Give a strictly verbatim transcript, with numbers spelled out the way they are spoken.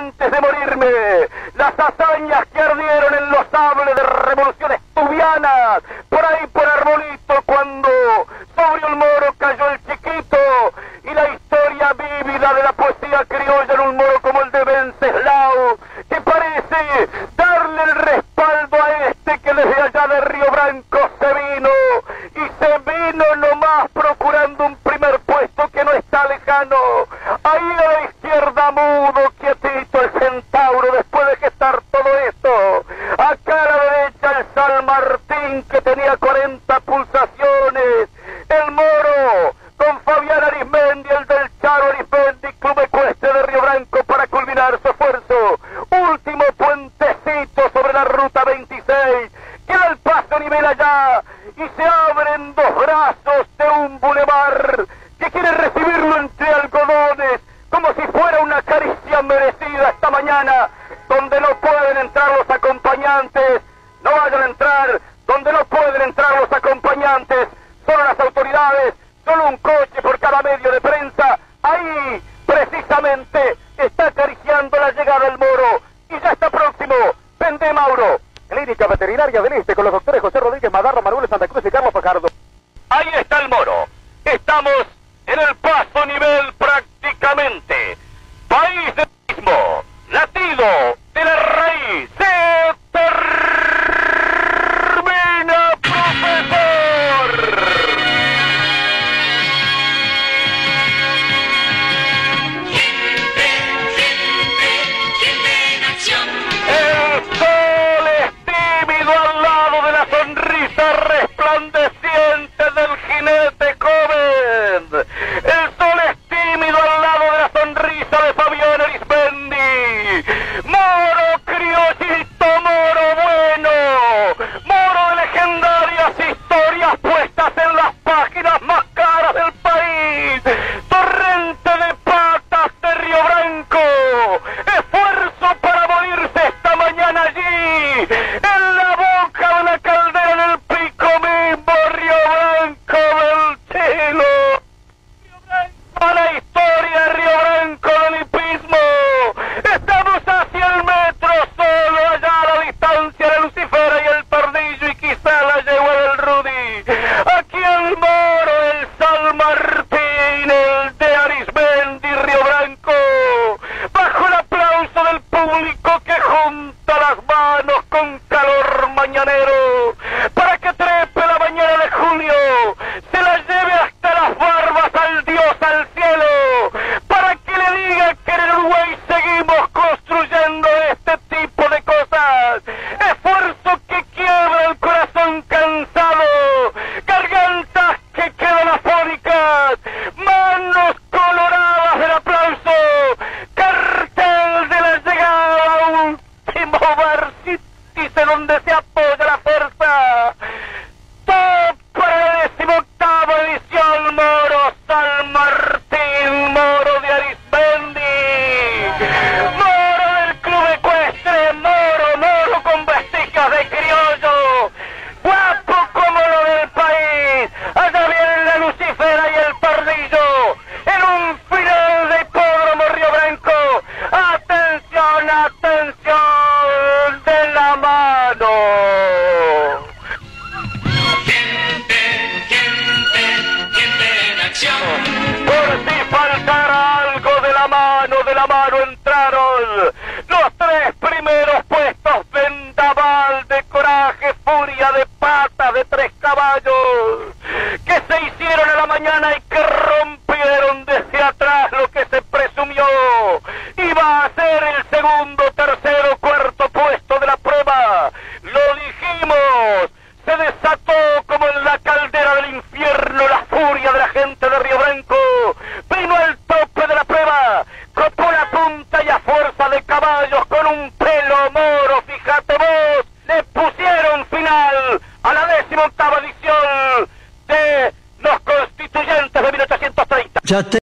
antes de morirme, las hazañas que ardieron en los sables de revoluciones tubianas, por ahí por Arbolito, cuando sobre el moro cayó el chiquito, y la historia vívida de la poesía criolla en un moro como el de Venceslao, que parece darle el respaldo a este que desde allá de Río Branco se vino, y se vino nomás procurando un primer puesto que no está lejano. Ahí a la izquierda mudo, quietito el centauro, después de gestar todo esto. Acá a la derecha el San Martín, que tenía cuarenta pulsaciones. El moro, con Fabián Arismendi, el del Charo Arismendi, Club Ecuestre de Río Branco, para culminar su esfuerzo. Último puentecito sobre la ruta veintiséis. Queda el paso a nivel allá, y se abren dos brazos de un bulevar que quiere recibirlo entre algodones, como si fuera una caricia merecida esta mañana, donde no pueden entrar los acompañantes. No vayan a entrar donde no pueden entrar los acompañantes, solo las autoridades, solo un coche por cada medio de prensa. Ahí precisamente está acariciando la llegada del moro, y ya está próximo. Vende Mauro, Clínica Veterinaria del Este, con los doctores José Rodríguez Madarra, Manuel Santa Cruz y Carlos Fajardo. Ahí está el moro. Estamos en el paso nivel prácticamente. País del mismo, latido de la raíz. Se termina, profesor. Gente, gente, gente en acción. El sol es tímido al lado de la sonrisa resplandeciente del jinete joven. El sol es tímido al lado de la sonrisa de Fabián Arismendi. Moro criollito, moro bueno, moro de legendarias historias puestas en las páginas más caras del país. Torrente de patas de Río Branco, esfuerzo para morirse esta mañana allí, en la boca de la caldera, en el pico mismo, Río Branco del cielo. Río Branco, la historia de Río Branco del hipismo. Estamos hacia el metro, solo allá a la distancia de Lucifera y el Pardillo, y quizá la yegua del Rudy. Aquí el moro, el San Martín, el de Arismendi, Río Branco, bajo el aplauso del público que junta las manos con calor mañanero, para que trepe la mañana de julio, se la lleve hasta las barbas al Dios, al cielo, para que le diga que en el Uruguay seguimos construyendo este tipo de cosas. Esfuerzo que quiebra el corazón cansado, gargantas que quedan afónicas, manos coloradas del aplauso, cartel de la llegada, último vértice donde se apoya la fuerza. Top para la decimoctava edición, moro San Martín, moro de Arismendi, moro del Club Ecuestre, moro, moro con vestigios de criollo, guapo como lo del país. Allá vienen la Lucifera y el Pardillo, en un final de hipódromo Río Branco. Atención, atención, de la mano. Gente, gente, gente en acción. Por si faltara algo, de la mano, de la mano entraron los tres primeros puestos. Vendaval de coraje, furia de patas de tres caballos, que se hicieron a la mañana y que rompieron desde atrás lo que se presumió iba a ser el segundo, tercero, cuarto puesto de la prueba. Lo dijimos, se desató como en la caldera del infierno la furia de la gente de Río Branco. Vino al tope de la prueba, copó la punta y a fuerza de caballos con un pelo moro, fíjate vos, le pusieron final a la décima octava edición de los constituyentes de mil ochocientos treinta. Ya te